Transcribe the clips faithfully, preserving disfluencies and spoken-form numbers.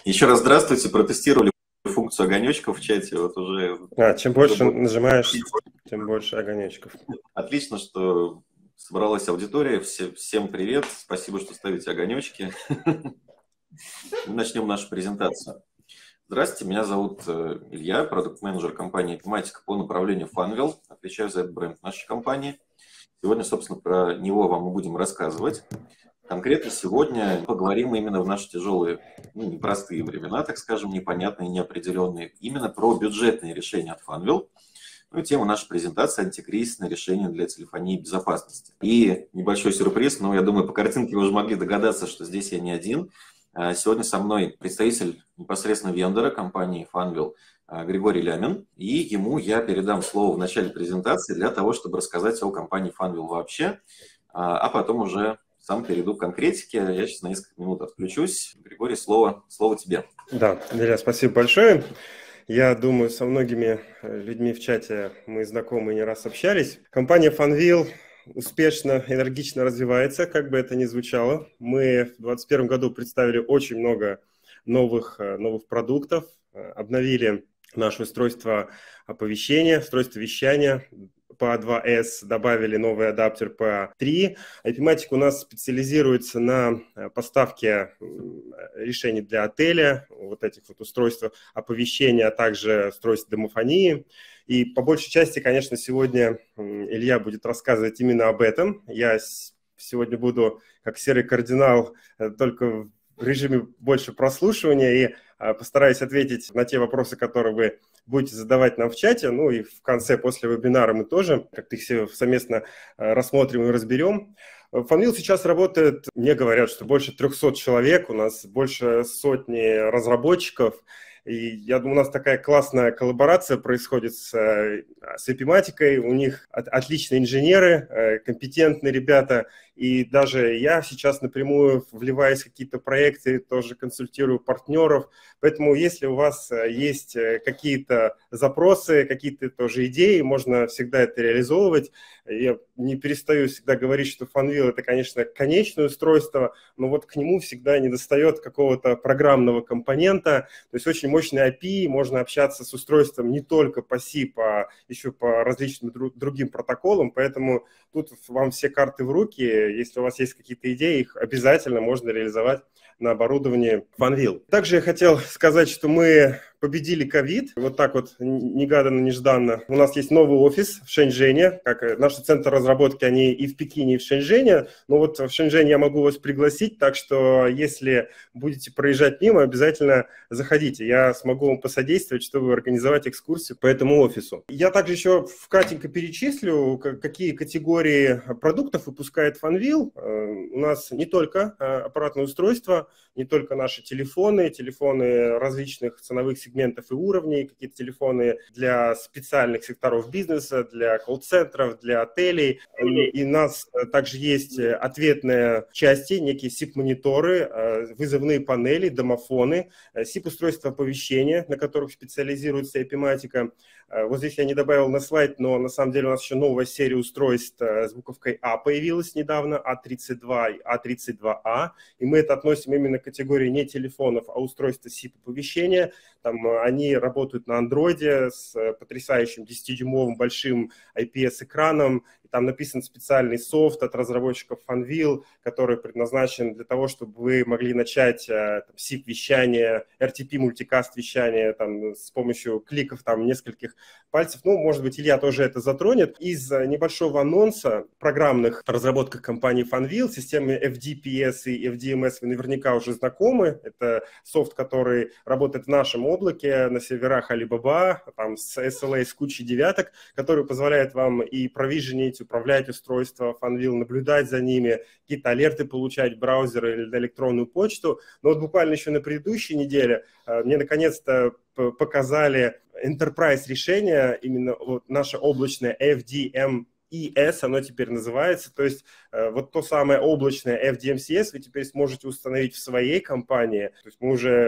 Еще раз здравствуйте. Протестировали функцию огонечков в чате. Вот уже... А, чем больше нажимаешь, тем больше огонечков. Отлично, что собралась аудитория. Все, всем привет. Спасибо, что ставите огонечки. Начнем нашу презентацию. Здравствуйте, меня зовут Илья, продукт-менеджер компании Epimatica по направлению Funwheel. Отвечаю за этот бренд нашей компании. Сегодня, собственно, про него вам и будем рассказывать. Конкретно сегодня поговорим именно в наши тяжелые, ну, непростые времена, так скажем, непонятные, неопределенные, именно про бюджетные решения от Funwheel. Ну и тема нашей презентации – антикризисное решение для телефонии и безопасности. И небольшой сюрприз, но я думаю, по картинке вы уже могли догадаться, что здесь я не один. Сегодня со мной представитель непосредственно вендора компании Funwheel Григорий Лямин, и ему я передам слово в начале презентации для того, чтобы рассказать о компании Funwheel вообще, а потом уже сам перейду к конкретике. Я сейчас на несколько минут отключусь. Григорий, слово, слово тебе. Да, Илья, спасибо большое. Я думаю, со многими людьми в чате мы знакомы и не раз общались. Компания Funwheel успешно, энергично развивается, как бы это ни звучало. Мы в две тысячи двадцать первом году представили очень много новых, новых продуктов, обновили наше устройство оповещения, устройство вещания по два эс, добавили новый адаптер по три. Epimatica у нас специализируется на поставке решений для отеля, вот этих вот устройств оповещения, а также устройств домофонии. И по большей части, конечно, сегодня Илья будет рассказывать именно об этом. Я сегодня буду, как серый кардинал, только в режиме больше прослушивания и постараюсь ответить на те вопросы, которые вы будете задавать нам в чате. Ну и в конце, после вебинара, мы тоже как-то их все совместно рассмотрим и разберем. Funwheel сейчас работает, мне говорят, что больше трехсот человек, у нас больше сотни разработчиков. И я думаю, у нас такая классная коллаборация происходит с, с Epimatica. У них от, отличные инженеры, компетентные ребята. И даже я сейчас напрямую вливаюсь в какие-то проекты, тоже консультирую партнеров. Поэтому если у вас есть какие-то запросы, какие-то тоже идеи, можно всегда это реализовывать. Я не перестаю всегда говорить, что Funwheel – это, конечно, конечное устройство, но вот к нему всегда недостает какого-то программного компонента. То есть очень мощный эй пи ай, можно общаться с устройством не только по си, а еще по различным другим протоколам. Поэтому тут вам все карты в руки. Если у вас есть какие-то идеи, их обязательно можно реализовать на оборудовании Funwheel. Также я хотел сказать, что мы победили ковид. Вот так вот негаданно-нежданно. У нас есть новый офис в Шэньчжэне. Как наши центры разработки, они и в Пекине, и в Шэньчжэне. Но вот в Шэньчжэнь я могу вас пригласить, так что если будете проезжать мимо, обязательно заходите. Я смогу вам посодействовать, чтобы организовать экскурсию по этому офису. Я также еще вкратенько перечислю, какие категории продуктов выпускает Funwheel. У нас не только аппаратное устройство, не только наши телефоны, телефоны различных ценовых сегментов и уровней, какие-то телефоны для специальных секторов бизнеса, для колл-центров, для отелей. И у нас также есть ответные части, некие сип-мониторы, вызовные панели, домофоны, сип-устройства оповещения, на которых специализируется Epimatica. Вот здесь я не добавил на слайд, но на самом деле у нас еще новая серия устройств с буковкой А появилась недавно, А тридцать два и А тридцать два А. И мы это относим именно к категории не телефонов, а устройства сип-оповещения. Там они работают на андроиде с потрясающим десятидюймовым большим ай пи эс-экраном. Там написан специальный софт от разработчиков Funwheel, который предназначен для того, чтобы вы могли начать сип-вещание, эр ти пи-мультикаст-вещание там, с помощью кликов там, нескольких пальцев. Ну, может быть, Илья тоже это затронет. Из небольшого анонса программных разработках компании Funwheel системы эф ди пи эс и эф ди эм эс вы наверняка уже знакомы. Это софт, который работает в нашем облаке на серверах Alibaba, там с эс эл эй, с кучей девяток, который позволяет вам и провиженить, управлять устройство Funwheel, наблюдать за ними, какие-то алерты получать в браузер или на электронную почту. Но вот буквально еще на предыдущей неделе мне наконец-то показали enterprise решение, именно вот наше облачное эф ди эм и эс, оно теперь называется, то есть э, вот то самое облачное эф ди эм си эс вы теперь сможете установить в своей компании. То есть мы уже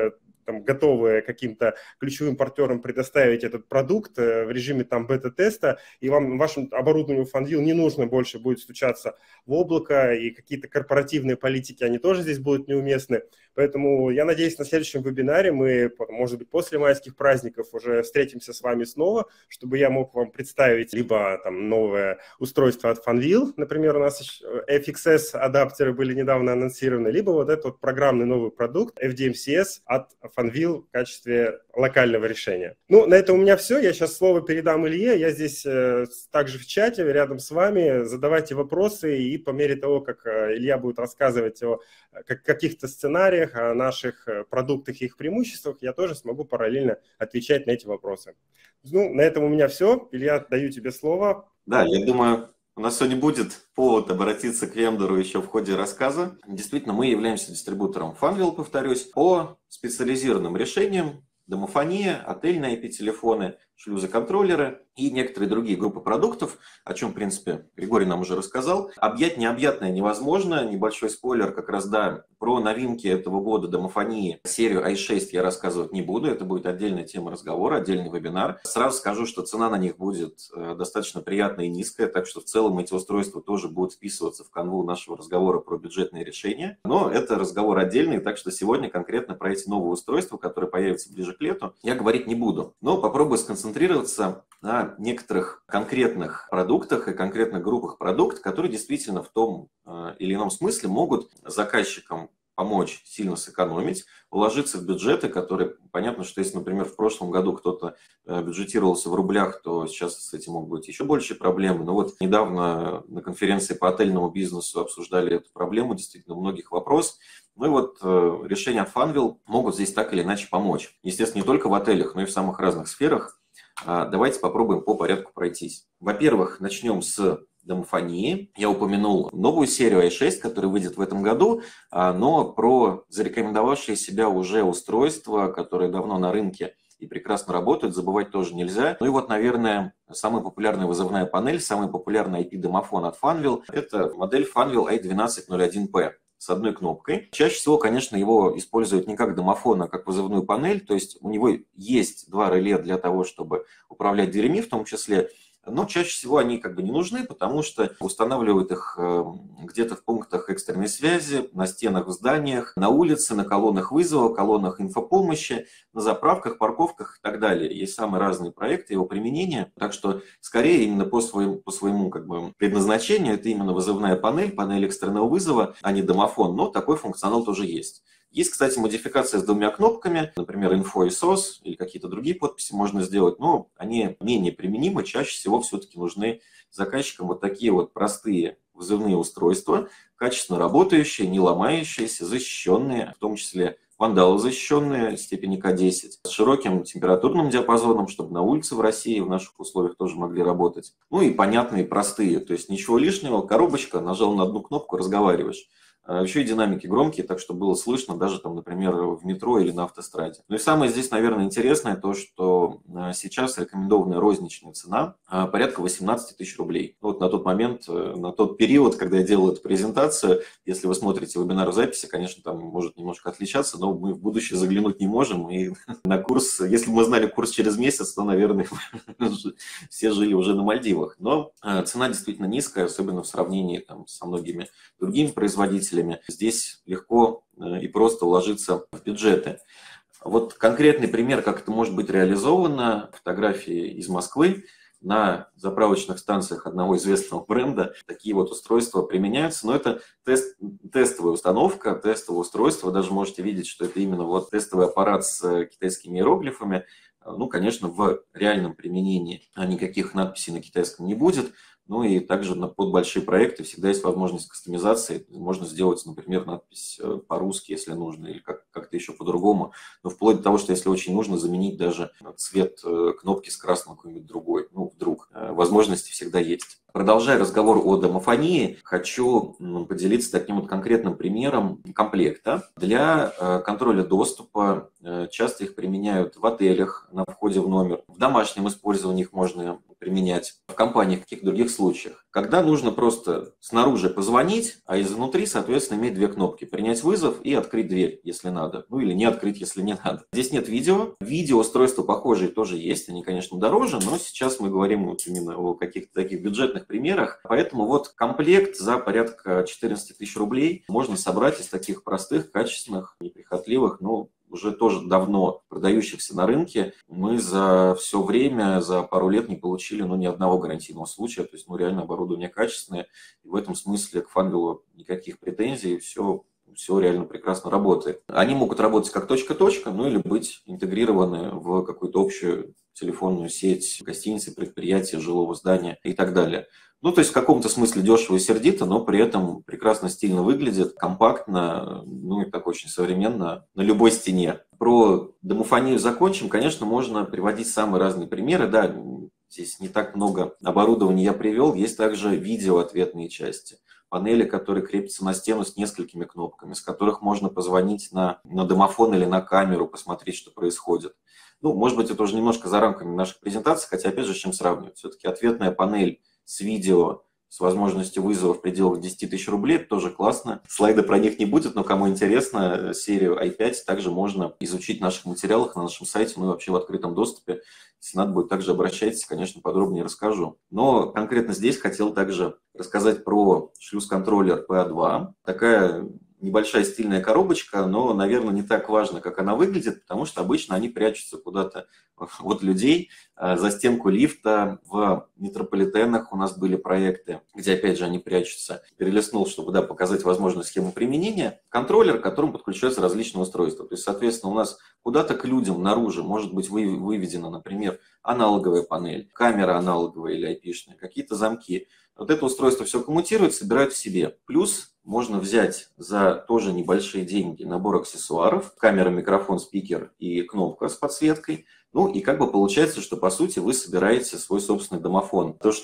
там, готовы каким-то ключевым партнерам предоставить этот продукт в режиме там бета-теста, и вам, вашему оборудованию FunVille не нужно больше будет стучаться в облако, и какие-то корпоративные политики, они тоже здесь будут неуместны. Поэтому я надеюсь, на следующем вебинаре мы, может быть, после майских праздников уже встретимся с вами снова, чтобы я мог вам представить либо там новое устройство от FunVille, например, у нас эф икс эс-адаптеры были недавно анонсированы, либо вот этот вот программный новый продукт эф ди эм си эс от FunVille в качестве локального решения. Ну, на этом у меня все. Я сейчас слово передам Илье. Я здесь э, также в чате рядом с вами. Задавайте вопросы, и по мере того, как э, Илья будет рассказывать о как, каких-то сценариях, о наших продуктах и их преимуществах, я тоже смогу параллельно отвечать на эти вопросы. Ну, на этом у меня все. Илья, даю тебе слово. Да, я думаю, у нас сегодня будет повод обратиться к вендору еще в ходе рассказа. Действительно, мы являемся дистрибутором FunVille, повторюсь, по специализированным решениям: домофония, отельные ай пи-телефоны, шлюзоконтроллеры и некоторые другие группы продуктов, о чем, в принципе, Григорий нам уже рассказал. Объять необъятное невозможно. Небольшой спойлер, как раз, да, про новинки этого года домофонии, серию ай шесть я рассказывать не буду. Это будет отдельная тема разговора, отдельный вебинар. Сразу скажу, что цена на них будет достаточно приятная и низкая, так что в целом эти устройства тоже будут вписываться в канву нашего разговора про бюджетные решения. Но это разговор отдельный, так что сегодня конкретно про эти новые устройства, которые появятся ближе к лету, я говорить не буду. Но попробую сконцентрироваться на некоторых конкретных продуктах и конкретных группах продуктов, которые действительно в том или ином смысле могут заказчикам помочь сильно сэкономить, уложиться в бюджеты, которые, понятно, что если, например, в прошлом году кто-то бюджетировался в рублях, то сейчас с этим могут быть еще большие проблемы. Но вот недавно на конференции по отельному бизнесу обсуждали эту проблему, действительно, у многих вопрос. Ну и вот решения от FunVille могут здесь так или иначе помочь. Естественно, не только в отелях, но и в самых разных сферах. Давайте попробуем по порядку пройтись. Во-первых, начнем с домофонии. Я упомянул новую серию ай шесть, которая выйдет в этом году, но про зарекомендовавшие себя уже устройства, которые давно на рынке и прекрасно работают, забывать тоже нельзя. Ну и вот, наверное, самая популярная вызовная панель, самый популярный ай пи-домофон от FunVille – это модель FunVille эй двенадцать ноль один пи с одной кнопкой. Чаще всего, конечно, его используют не как домофон, а как вызовную панель, то есть у него есть два реле для того, чтобы управлять дверями в том числе, но чаще всего они как бы не нужны, потому что устанавливают их где-то в пунктах экстренной связи, на стенах в зданиях, на улице, на колоннах вызова, колоннах инфопомощи, на заправках, парковках и так далее. Есть самые разные проекты его применения, так что скорее именно по своему, по своему как бы предназначению это именно вызовная панель, панель экстренного вызова, а не домофон, но такой функционал тоже есть. Есть, кстати, модификация с двумя кнопками, например, инфо и сос, или какие-то другие подписи можно сделать, но они менее применимы, чаще всего все-таки нужны заказчикам вот такие вот простые вызовные устройства, качественно работающие, не ломающиеся, защищенные, в том числе вандалозащищенные степени ка десять, с широким температурным диапазоном, чтобы на улице в России в наших условиях тоже могли работать. Ну и понятные, простые, то есть ничего лишнего, коробочка, нажал на одну кнопку, разговариваешь. Еще и динамики громкие, так что было слышно даже, там, например, в метро или на автостраде. Ну и самое здесь, наверное, интересное то, что сейчас рекомендованная розничная цена порядка восемнадцать тысяч рублей. Вот на тот момент, на тот период, когда я делал эту презентацию, если вы смотрите вебинар в записи, конечно, там может немножко отличаться, но мы в будущее заглянуть не можем. И на курс, если бы мы знали курс через месяц, то, наверное, все жили уже на Мальдивах. Но цена действительно низкая, особенно в сравнении там, со многими другими производителями. Здесь легко и просто уложиться в бюджеты. Вот конкретный пример, как это может быть реализовано. Фотографии из Москвы. На заправочных станциях одного известного бренда такие вот устройства применяются. Но это тест, тестовая установка, тестовое устройство. Вы даже можете видеть, что это именно вот тестовый аппарат с китайскими иероглифами. Ну, конечно, в реальном применении никаких надписей на китайском не будет. Ну и также под большие проекты всегда есть возможность кастомизации. Можно сделать, например, надпись по-русски, если нужно, или как- как-то еще по-другому. Но вплоть до того, что если очень нужно, заменить даже цвет кнопки с красным какой-нибудь другой. Ну, вдруг. Возможности всегда есть. Продолжая разговор о домофонии, хочу поделиться таким вот конкретным примером комплекта. Для контроля доступа часто их применяют в отелях на входе в номер. В домашнем использовании их можно применять в компании, в каких других случаях. Когда нужно просто снаружи позвонить, а изнутри, соответственно, иметь две кнопки. Принять вызов и открыть дверь, если надо. Ну или не открыть, если не надо. Здесь нет видео. Видеоустройства похожие тоже есть. Они, конечно, дороже, но сейчас мы говорим вот именно о каких-то таких бюджетных примерах. Поэтому вот комплект за порядка четырнадцать тысяч рублей можно собрать из таких простых, качественных, неприхотливых, ну, уже тоже давно продающихся на рынке. Мы за все время, за пару лет не получили ну, ни одного гарантийного случая. То есть, ну, реально оборудование качественное. И в этом смысле к Funwheel никаких претензий. Все, все реально прекрасно работает. Они могут работать как точка-точка, ну или быть интегрированы в какую-то общую телефонную сеть гостиницы, предприятия, жилого здания и так далее. Ну, то есть в каком-то смысле дешево и сердито, но при этом прекрасно стильно выглядит, компактно, ну и так очень современно на любой стене. Про домофонию закончим. Конечно, можно приводить самые разные примеры. Да, здесь не так много оборудования я привел. Есть также видеоответные части. Панели, которые крепятся на стену с несколькими кнопками, с которых можно позвонить на, на домофон или на камеру, посмотреть, что происходит. Ну, может быть, это уже немножко за рамками наших презентаций, хотя, опять же, с чем сравнивать. Все-таки ответная панель с видео, с возможностью вызова в пределах десять тысяч рублей, это тоже классно. Слайда про них не будет, но кому интересно, серию ай пять также можно изучить в наших материалах на нашем сайте, ну и вообще в открытом доступе. Если надо будет, также обращайтесь, конечно, подробнее расскажу. Но конкретно здесь хотел также рассказать про шлюз-контроллер пи эй два. Такая небольшая стильная коробочка, но, наверное, не так важно, как она выглядит, потому что обычно они прячутся куда-то от людей за стенку лифта. В метрополитенах у нас были проекты, где, опять же, они прячутся. Перелистнул, чтобы да, показать возможную схему применения. Контроллер, к которому подключаются различные устройства. То есть, соответственно, у нас куда-то к людям наружу может быть выведена, например, аналоговая панель, камера аналоговая или ай пи-шная, какие-то замки. Вот это устройство все коммутирует, собирает в себе. Плюс можно взять за тоже небольшие деньги набор аксессуаров, камера, микрофон, спикер и кнопка с подсветкой. Ну и как бы получается, что по сути вы собираете свой собственный домофон. То,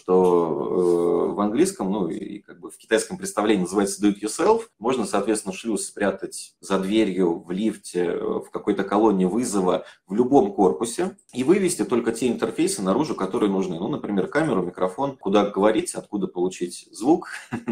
что э, в английском, ну и как бы в китайском представлении называется do it yourself, можно, соответственно, шлюз спрятать за дверью, в лифте, в какой-то колонне вызова, в любом корпусе и вывести только те интерфейсы наружу, которые нужны. Ну, например, камеру, микрофон, куда говорить, откуда получить звук,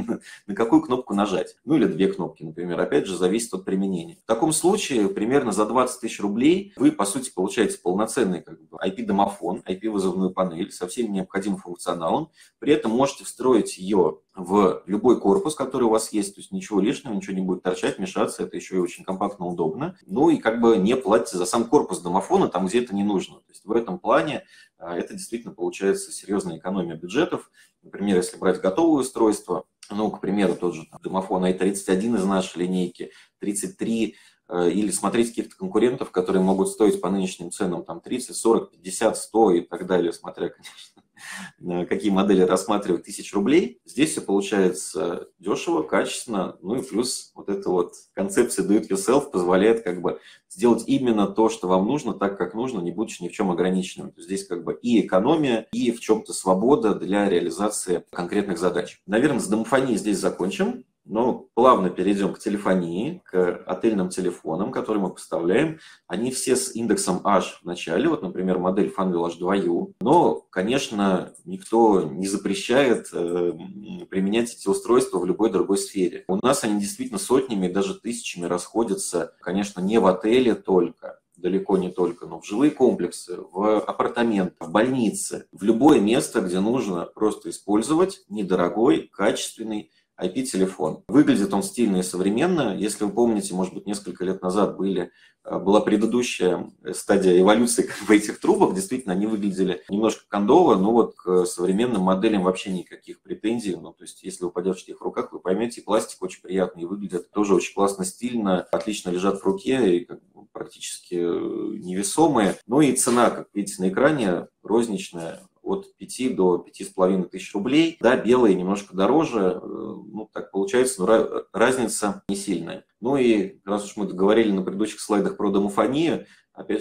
на какую кнопку нажать. Ну или две кнопки, например. Опять же, зависит от применения. В таком случае примерно за двадцать тысяч рублей вы, по сути, получаете полноценный как бы ай пи-домофон, ай пи-вызовную панель со всем необходимым функционалом. При этом можете встроить ее в любой корпус, который у вас есть. То есть ничего лишнего, ничего не будет торчать, мешаться. Это еще и очень компактно, удобно. Ну и как бы не платите за сам корпус домофона там, где это не нужно. То есть в этом плане это действительно получается серьезная экономия бюджетов. Например, если брать готовое устройство, ну, к примеру, тот же там, домофон ай тридцать один из нашей линейки, тридцать три, или смотреть каких-то конкурентов, которые могут стоить по нынешним ценам там тридцать, сорок, пятьдесят, сто и так далее, смотря, конечно, какие модели рассматривать, тысяч рублей. Здесь все получается дешево, качественно, ну и плюс вот эта вот концепция do it yourself позволяет как бы сделать именно то, что вам нужно, так как нужно, не будучи ни в чем ограниченным. Здесь как бы и экономия, и в чем-то свобода для реализации конкретных задач. Наверное, с домофонией здесь закончим. Но плавно перейдем к телефонии, к отельным телефонам, которые мы поставляем. Они все с индексом H в начале. Вот, например, модель Funwheel эйч два ю. Но, конечно, никто не запрещает э, применять эти устройства в любой другой сфере. У нас они действительно сотнями, даже тысячами расходятся, конечно, не в отеле только. Далеко не только, но в жилые комплексы, в апартаменты, в больницы, в любое место, где нужно просто использовать недорогой, качественный ай пи-телефон. Выглядит он стильно и современно. Если вы помните, может быть, несколько лет назад были, была предыдущая стадия эволюции как бы, этих трубок. Действительно, они выглядели немножко кондово, но вот к современным моделям вообще никаких претензий. Ну, то есть, если вы подержите их в руках, вы поймете, пластик очень приятный и выглядит тоже очень классно, стильно, отлично лежат в руке и как бы, практически невесомые. Ну и цена, как видите на экране, розничная. От пяти до пяти с половиной тысяч рублей. Да, белые немножко дороже, ну так получается, но разница не сильная. Ну и раз уж мы говорили на предыдущих слайдах про домофонию, опять же,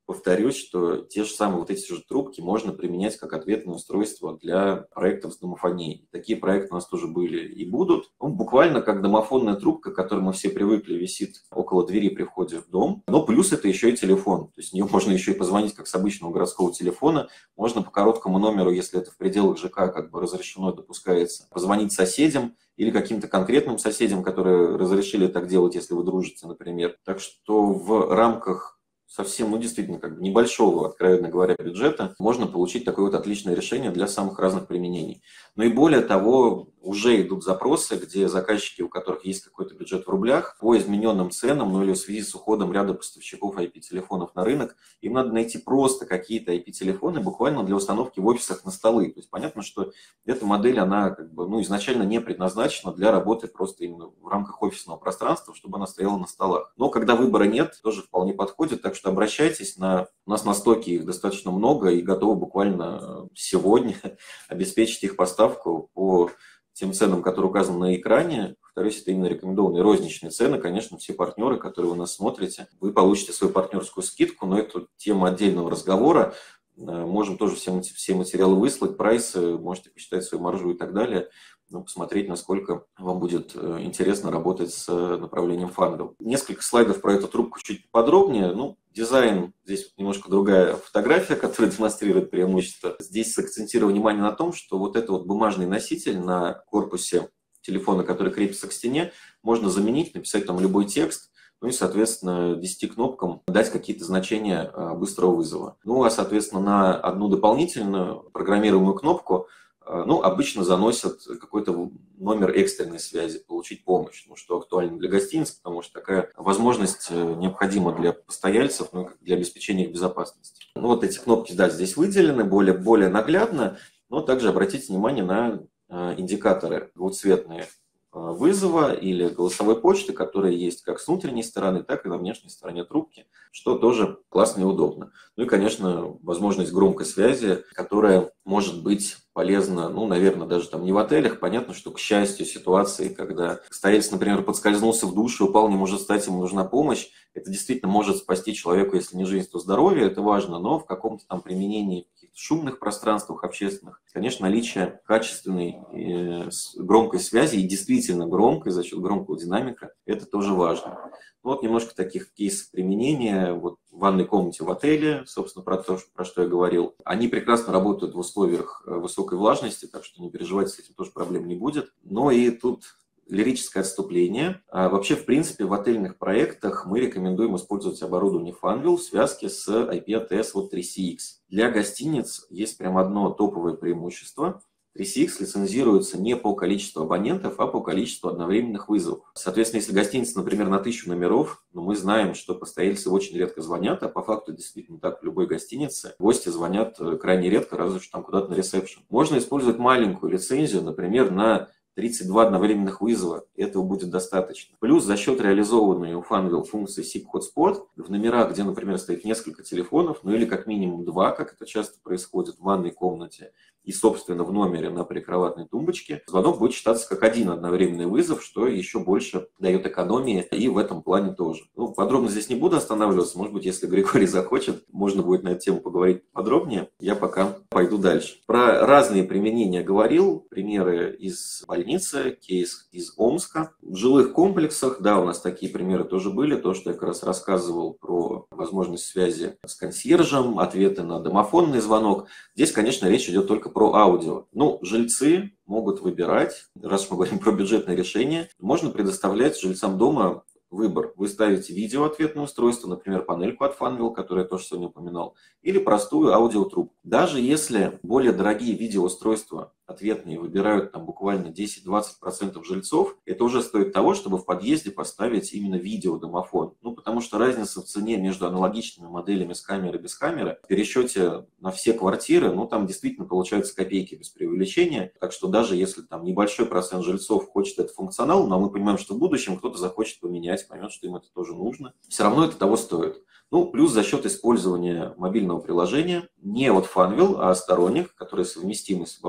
повторюсь, что те же самые вот эти же трубки можно применять как ответное устройство для проектов с домофонией. Такие проекты у нас тоже были и будут. Ну, буквально как домофонная трубка, к которой мы все привыкли, висит около двери при входе в дом. Но плюс это еще и телефон. То есть в нее можно еще и позвонить как с обычного городского телефона. Можно по короткому номеру, если это в пределах ЖК как бы разрешено, допускается, позвонить соседям или каким-то конкретным соседям, которые разрешили так делать, если вы дружите, например. Так что в рамках совсем, ну, действительно, как бы небольшого, откровенно говоря, бюджета, можно получить такое вот отличное решение для самых разных применений. Но и более того, уже идут запросы, где заказчики, у которых есть какой-то бюджет в рублях, по измененным ценам, ну или в связи с уходом ряда поставщиков ай пи-телефонов на рынок, им надо найти просто какие-то ай пи-телефоны буквально для установки в офисах на столы. То есть понятно, что эта модель, она как бы, ну, изначально не предназначена для работы просто именно в рамках офисного пространства, чтобы она стояла на столах. Но когда выбора нет, тоже вполне подходит, так что обращайтесь. На... У нас на стоке их достаточно много и готовы буквально сегодня обеспечить их поставку по тем ценам, которые указаны на экране. Повторюсь, это именно рекомендованные розничные цены. Конечно, все партнеры, которые вы нас смотрите, вы получите свою партнерскую скидку, но это тема отдельного разговора. Можем тоже все, все материалы выслать, прайсы, можете посчитать свою маржу и так далее. Ну, посмотреть, насколько вам будет интересно работать с направлением Fanvil. Несколько слайдов про эту трубку чуть подробнее. Ну, дизайн, здесь немножко другая фотография, которая демонстрирует преимущество. Здесь сакцентирую внимание на том, что вот этот вот бумажный носитель на корпусе телефона, который крепится к стене, можно заменить, написать там любой текст, ну и, соответственно, десяти кнопкам дать какие-то значения быстрого вызова. Ну, а, соответственно, на одну дополнительную программируемую кнопку ну, обычно заносят какой-то номер экстренной связи, получить помощь, ну, что актуально для гостиниц, потому что такая возможность необходима для постояльцев, ну, для обеспечения их безопасности. Ну, вот эти кнопки, да, здесь выделены более, более наглядно, но также обратите внимание на индикаторы двухцветные вызова или голосовой почты, которые есть как с внутренней стороны, так и на внешней стороне трубки, что тоже классно и удобно. Ну и, конечно, возможность громкой связи, которая может быть полезна, ну, наверное, даже там не в отелях. Понятно, что, к счастью, ситуации, когда постоялец, например, подскользнулся в душе, упал, не может встать, ему нужна помощь, это действительно может спасти человеку, если не жизнь, то здоровье, это важно, но в каком-то там применении в каких-то шумных пространствах общественных, конечно, наличие качественной э, громкой связи и действительно громкой за счет громкого динамика, это тоже важно. Вот немножко таких кейсов применения. Вот в ванной комнате в отеле, собственно, про то, про что я говорил. Они прекрасно работают в условиях высокой влажности, так что не переживайте, с этим тоже проблем не будет. Но и тут лирическое отступление. А вообще, в принципе, в отельных проектах мы рекомендуем использовать оборудование Fanvil в связке с ай пи эй ти эс вот три си икс. Для гостиниц есть прям одно топовое преимущество. три си икс лицензируется не по количеству абонентов, а по количеству одновременных вызовов. Соответственно, если гостиница, например, на тысячу номеров, но мы знаем, что постояльцы очень редко звонят, а по факту действительно так в любой гостинице гости звонят крайне редко, разве что там куда-то на ресепшн. Можно использовать маленькую лицензию, например, на тридцать два одновременных вызова, этого будет достаточно. Плюс за счет реализованной у Fanvil функции сип Hotspot в номерах, где, например, стоит несколько телефонов, ну или как минимум два, как это часто происходит в ванной комнате, и, собственно, в номере на прикроватной тумбочке, звонок будет считаться как один одновременный вызов, что еще больше дает экономии и в этом плане тоже. Ну, подробно здесь не буду останавливаться. Может быть, если Григорий захочет, можно будет на эту тему поговорить подробнее. Я пока пойду дальше. Про разные применения говорил. Примеры из больницы, кейс из Омска. В жилых комплексах, да, у нас такие примеры тоже были. То, что я как раз рассказывал про возможность связи с консьержем, ответы на домофонный звонок. Здесь, конечно, речь идет только про аудио. Ну, жильцы могут выбирать, раз мы говорим про бюджетное решение, можно предоставлять жильцам дома выбор. Вы ставите видеоответное устройство, например, панельку от Fanvil, которую я тоже сегодня упоминал, или простую аудиотрубку. Даже если более дорогие видеоустройства ответные выбирают там буквально десять-двадцать процентов жильцов, это уже стоит того, чтобы в подъезде поставить именно видеодомофон. Ну, потому что разница в цене между аналогичными моделями с камерой и без камеры в пересчете на все квартиры, ну, там действительно получаются копейки без преувеличения. Так что даже если там небольшой процент жильцов хочет этот функционал, но мы понимаем, что в будущем кто-то захочет поменять, поймет, что им это тоже нужно, все равно это того стоит. Ну, плюс за счет использования мобильного приложения не от Fanvil, а сторонних, которые совместимы с оборудованием от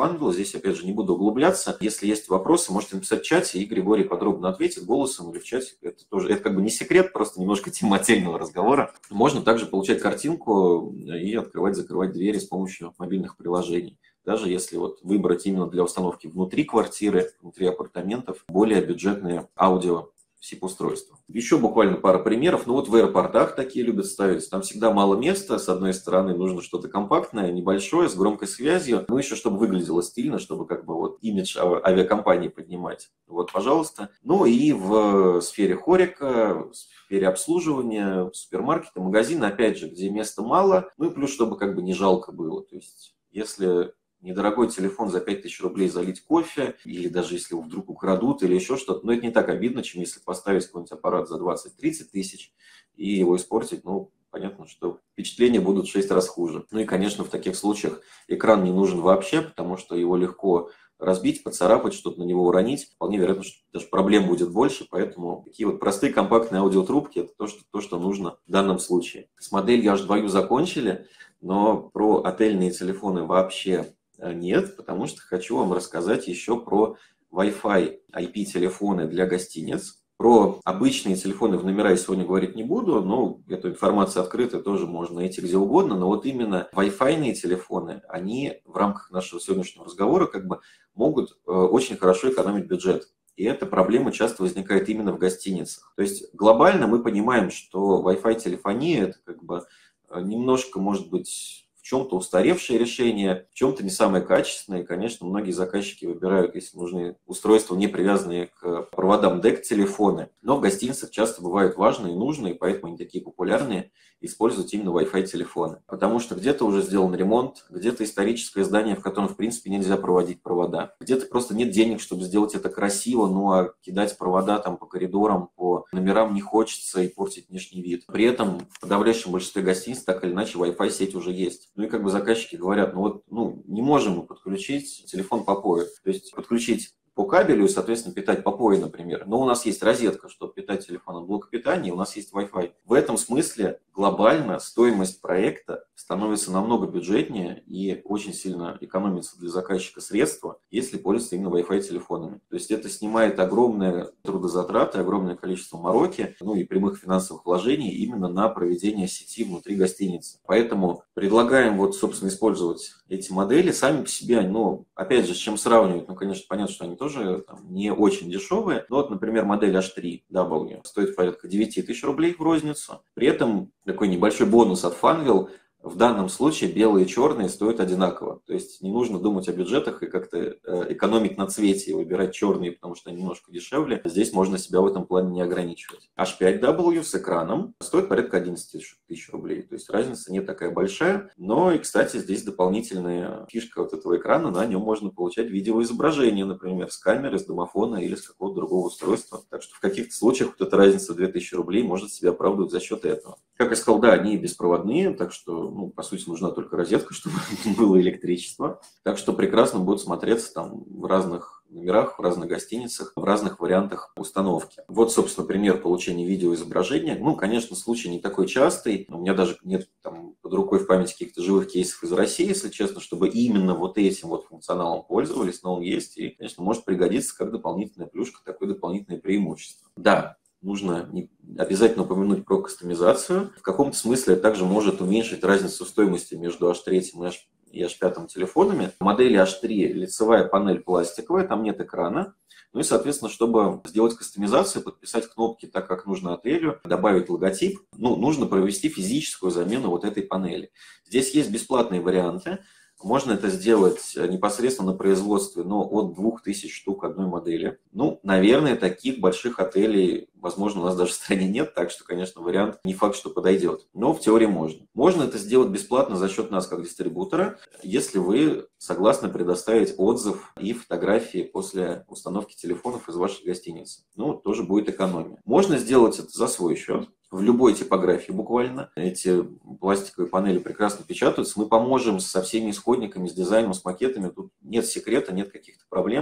Funwheel. Здесь, опять же, не буду углубляться. Если есть вопросы, можете написать в чате, и Григорий подробно ответит голосом или в чате. Это тоже, это как бы не секрет, просто немножко тема отдельного разговора. Можно также получать картинку и открывать-закрывать двери с помощью мобильных приложений. Даже если вот выбрать именно для установки внутри квартиры, внутри апартаментов, более бюджетные аудио сип-устройства. Еще буквально пара примеров. Ну вот в аэропортах такие любят ставить. Там всегда мало места. С одной стороны, нужно что-то компактное, небольшое, с громкой связью. Ну еще, чтобы выглядело стильно, чтобы как бы вот имидж авиакомпании поднимать. Вот, пожалуйста. Ну и в сфере хорика, в сфере обслуживания, супермаркета, магазина, опять же, где места мало. Ну и плюс, чтобы как бы не жалко было. То есть, если недорогой телефон за пять тысяч рублей залить кофе, или даже если его вдруг украдут, или еще что-то, но это не так обидно, чем если поставить какой-нибудь аппарат за двадцать-тридцать тысяч и его испортить, ну, понятно, что впечатления будут в шесть раз хуже. Ну и, конечно, в таких случаях экран не нужен вообще, потому что его легко разбить, поцарапать, что-то на него уронить. Вполне вероятно, что даже проблем будет больше, поэтому такие вот простые компактные аудиотрубки – это то что, то, что нужно в данном случае. С моделью аш два ю закончили, но про отельные телефоны вообще нет, потому что хочу вам рассказать еще про Wi-Fi ай пи-телефоны для гостиниц. Про обычные телефоны в номера я сегодня говорить не буду, но эту информацию открытую тоже можно найти где угодно. Но вот именно Wi-Fi телефоны, они в рамках нашего сегодняшнего разговора как бы могут очень хорошо экономить бюджет. И эта проблема часто возникает именно в гостиницах. То есть глобально мы понимаем, что Wi-Fi телефония это как бы немножко, может быть, в чем-то устаревшее решение, в чем-то не самое качественное. И, конечно, многие заказчики выбирают, если нужны устройства, не привязанные к проводам ди и си-телефоны. Но в гостиницах часто бывают важные и нужные, поэтому они такие популярные, использовать именно Wi-Fi телефоны. Потому что где-то уже сделан ремонт, где-то историческое здание, в котором, в принципе, нельзя проводить провода. Где-то просто нет денег, чтобы сделать это красиво, ну а кидать провода там по коридорам, по номерам не хочется и портить внешний вид. При этом в подавляющем большинстве гостиниц так или иначе Wi-Fi сеть уже есть. Ну и как бы заказчики говорят, ну вот ну, не можем мы подключить телефон по пою. То есть подключить по кабелю и, соответственно, питать по пою, например. Но у нас есть розетка, чтобы питать телефон от блока питания, и у нас есть Wi-Fi. В этом смысле глобально стоимость проекта становится намного бюджетнее и очень сильно экономится для заказчика средства, если пользоваться именно Wi-Fi телефонами. То есть это снимает огромные трудозатраты, огромное количество мороки, ну и прямых финансовых вложений именно на проведение сети внутри гостиницы. Поэтому предлагаем вот, собственно, использовать эти модели. Сами по себе, ну, опять же, с чем сравнивать, ну, конечно, понятно, что они тоже там, не очень дешевые. Но вот, например, модель аш три дабл ю стоит порядка девять тысяч рублей в розницу. При этом такой небольшой бонус от Funwheel. В данном случае белые и черные стоят одинаково. То есть не нужно думать о бюджетах и как-то экономить на цвете и выбирать черные, потому что они немножко дешевле. Здесь можно себя в этом плане не ограничивать. аш пять дабл ю с экраном стоит порядка одиннадцать тысяч рублей. То есть разница не такая большая. Но и, кстати, здесь дополнительная фишка вот этого экрана. На нем можно получать видеоизображение, например, с камеры, с домофона или с какого-то другого устройства. Так что в каких-то случаях вот эта разница две тысячи рублей может себя оправдывать за счет этого. Как я сказал, да, они беспроводные, так что, ну, по сути, нужна только розетка, чтобы было электричество. Так что прекрасно будет смотреться там в разных номерах, в разных гостиницах, в разных вариантах установки. Вот, собственно, пример получения видеоизображения. Ну, конечно, случай не такой частый. У меня даже нет там под рукой в памяти каких-то живых кейсов из России, если честно, чтобы именно вот этим вот функционалом пользовались, но он есть и, конечно, может пригодиться как дополнительная плюшка, такое дополнительное преимущество. Да, нужно обязательно упомянуть про кастомизацию. В каком-то смысле это также может уменьшить разницу стоимости между аш три и аш пять телефонами. В модели аш три лицевая панель пластиковая, там нет экрана. Ну и, соответственно, чтобы сделать кастомизацию, подписать кнопки так, как нужно отелю, добавить логотип, ну, нужно провести физическую замену вот этой панели. Здесь есть бесплатные варианты. Можно это сделать непосредственно на производстве, но от двух тысяч штук одной модели. Ну, наверное, таких больших отелей, возможно, у нас даже в стране нет, так что, конечно, вариант не факт, что подойдет. Но в теории можно. Можно это сделать бесплатно за счет нас как дистрибутора, если вы согласны предоставить отзыв и фотографии после установки телефонов из вашей гостиницы. Ну, тоже будет экономия. Можно сделать это за свой счет. В любой типографии буквально. Эти пластиковые панели прекрасно печатаются. Мы поможем со всеми исходниками, с дизайном, с макетами. Тут нет секрета, нет каких-то проблем. То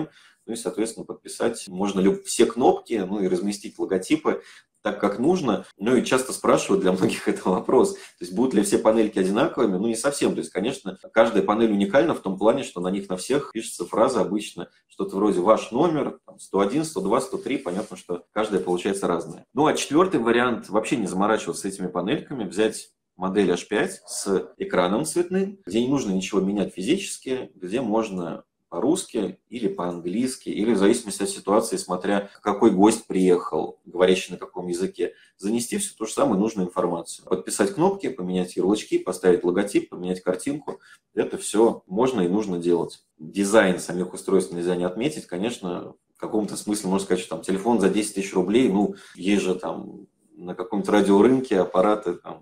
ну и, соответственно, подписать можно ли все кнопки, ну и разместить логотипы так, как нужно. Ну и часто спрашивают, для многих это вопрос, то есть будут ли все панельки одинаковыми? Ну не совсем, то есть, конечно, каждая панель уникальна в том плане, что на них на всех пишется фраза обычно, что-то вроде «ваш номер», там, сто один, сто два, сто три, понятно, что каждая получается разная. Ну а четвертый вариант, вообще не заморачиваться с этими панельками, взять модель эйч пять с экраном цветным, где не нужно ничего менять физически, где можно по-русски или по-английски, или в зависимости от ситуации, смотря какой гость приехал, говорящий на каком языке, занести всю ту же самую нужную информацию. Подписать кнопки, поменять ярлычки, поставить логотип, поменять картинку. Это все можно и нужно делать. Дизайн самих устройств нельзя не отметить. Конечно, в каком-то смысле можно сказать, что там телефон за десять тысяч рублей, ну, есть же там на каком-то радиорынке аппараты, там,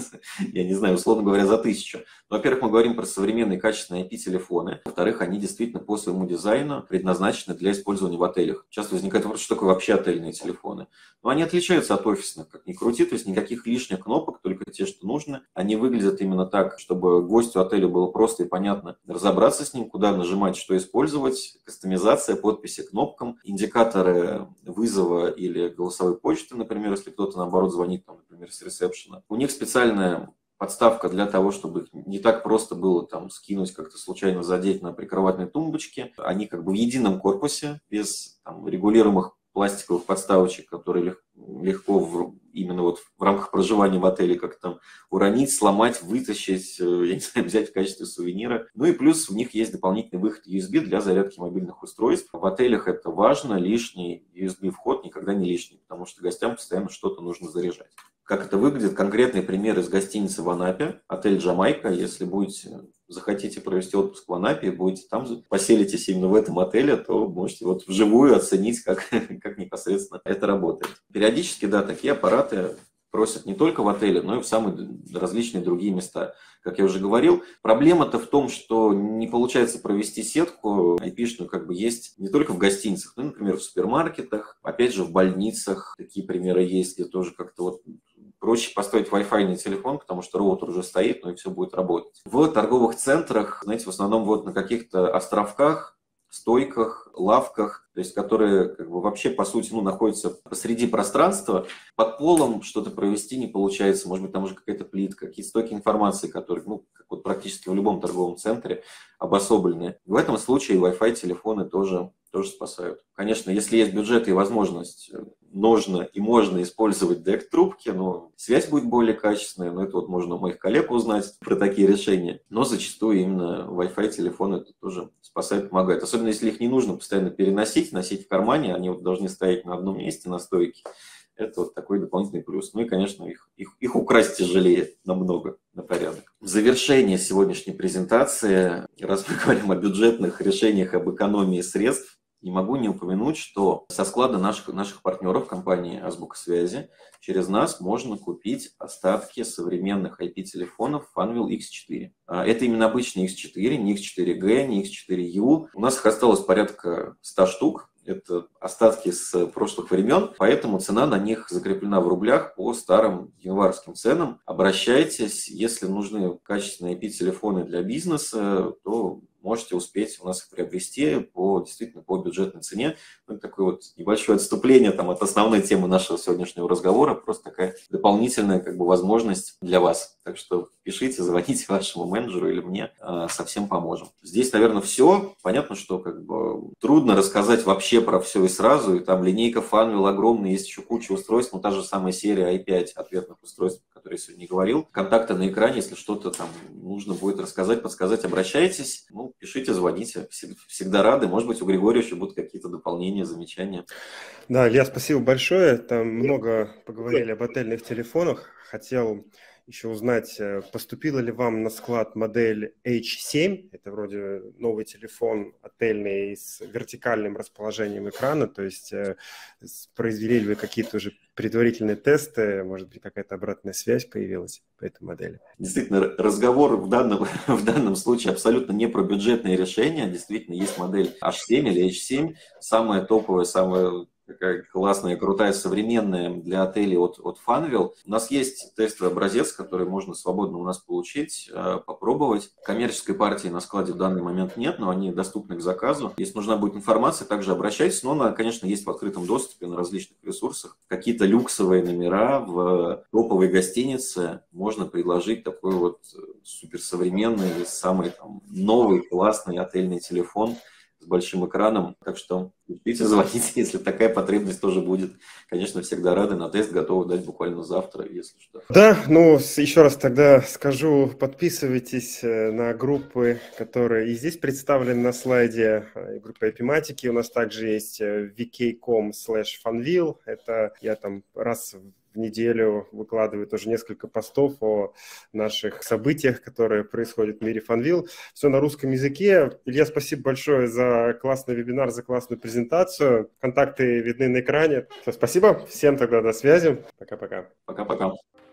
я не знаю, условно говоря, за тысячу. Но, во-первых, мы говорим про современные качественные ай пи-телефоны. Во-вторых, они действительно по своему дизайну предназначены для использования в отелях. Часто возникает вопрос, что такое вообще отельные телефоны. Но они отличаются от офисных, как ни крути, то есть никаких лишних кнопок, только те, что нужны. Они выглядят именно так, чтобы гостю отеля было просто и понятно разобраться с ним, куда нажимать, что использовать, кастомизация, подписи кнопкам, индикаторы вызова или голосовой почты, например, если кто-то наоборот звонит, там, например, с ресепшена. У них специальная подставка для того, чтобы их не так просто было там скинуть, как-то случайно задеть на прикроватной тумбочке. Они как бы в едином корпусе, без там, регулируемых пластиковых подставочек, которые легко в, именно вот в рамках проживания в отеле как там уронить, сломать, вытащить, я не знаю, взять в качестве сувенира. Ну и плюс у них есть дополнительный выход ю эс би для зарядки мобильных устройств. В отелях это важно, лишний ю эс би-вход никогда не лишний, потому что гостям постоянно что-то нужно заряжать. Как это выглядит? Конкретный пример из гостиницы в Анапе, отель «Джамайка». Если будете, захотите провести отпуск в Анапе, будете там, поселитесь именно в этом отеле, то можете вот вживую оценить, как, как непосредственно это работает. Периодически, да, такие аппараты просят не только в отеле, но и в самые различные другие места. Как я уже говорил, проблема-то в том, что не получается провести сетку ай пи-шную, как бы есть не только в гостиницах, но, например, в супермаркетах, опять же, в больницах. Такие примеры есть, где тоже как-то вот проще поставить Wi-Fi телефон, потому что роутер уже стоит, но и все будет работать. В торговых центрах, знаете, в основном вот на каких-то островках, стойках, лавках, то есть которые как бы вообще по сути ну, находятся посреди пространства, под полом что-то провести не получается, может быть там уже какая-то плитка, какие-то стойки информации, которые ну, как вот практически в любом торговом центре обособлены. В этом случае Wi-Fi телефоны тоже, тоже спасают. Конечно, если есть бюджет и возможность, нужно и можно использовать ди эй си-трубки, но связь будет более качественная, но это вот можно у моих коллег узнать про такие решения. Но зачастую именно Wi-Fi телефоны это тоже спасает, помогает. Особенно если их не нужно постоянно переносить, носить в кармане, они вот должны стоять на одном месте на стойке. Это вот такой дополнительный плюс. Ну и, конечно, их, их, их украсть тяжелее намного, на порядок. В завершение сегодняшней презентации, раз мы говорим о бюджетных решениях, об экономии средств, не могу не упомянуть, что со склада наших, наших партнеров компании «Азбука связи» через нас можно купить остатки современных ай пи-телефонов Fanvil икс четыре. Это именно обычный икс четыре, не икс четыре джи, не икс четыре ю. У нас их осталось порядка ста штук. Это остатки с прошлых времен, поэтому цена на них закреплена в рублях по старым январским ценам. Обращайтесь, если нужны качественные ай пи-телефоны для бизнеса, то можете успеть у нас их приобрести по, действительно по бюджетной цене. Ну, такое вот небольшое отступление там, от основной темы нашего сегодняшнего разговора, просто такая дополнительная как бы, возможность для вас. Так что пишите, звоните вашему менеджеру или мне, совсем поможем. Здесь, наверное, все. Понятно, что как бы, трудно рассказать вообще про все и сразу. И там линейка Fanvil огромная, есть еще куча устройств, но та же самая серия ай пять ответных устройств, о которой я сегодня говорил. Контакты на экране, если что-то там нужно будет рассказать, подсказать, обращайтесь. Ну, пишите, звоните. Всегда рады. Может быть, у Григория еще будут какие-то дополнения, замечания. Да, Илья, спасибо большое. Там много поговорили об отельных телефонах. Хотел еще узнать, поступила ли вам на склад модель эйч семь, это вроде новый телефон отельный с вертикальным расположением экрана, то есть произвели ли вы какие-то уже предварительные тесты, может быть, какая-то обратная связь появилась по этой модели? Действительно, разговор в данном, в данном случае абсолютно не про бюджетные решения, действительно, есть модель эйч семь или эйч семь, самая топовая, самая такая классная, крутая, современная для отелей от, от Funwheel. У нас есть тестовый образец, который можно свободно у нас получить, попробовать. Коммерческой партии на складе в данный момент нет, но они доступны к заказу. Если нужна будет информация, также обращайтесь. Но она, конечно, есть в открытом доступе на различных ресурсах. Какие-то люксовые номера в топовой гостинице можно предложить такой вот суперсовременный, самый там, новый, классный отельный телефон с большим экраном. Так что пишите, звоните, если такая потребность тоже будет. Конечно, всегда рады. На тест готовы дать буквально завтра, если что. Да, ну еще раз тогда скажу, подписывайтесь на группы, которые и здесь представлены на слайде. Группа Epimatic. У нас также есть ви кей точка ком слэш фанвил. Это я там раз в неделю выкладываю тоже несколько постов о наших событиях, которые происходят в мире Funwheel. Все на русском языке. Илья, спасибо большое за классный вебинар, за классную презентацию. Контакты видны на экране. Все, спасибо. Всем тогда до связи. Пока-пока. Пока-пока.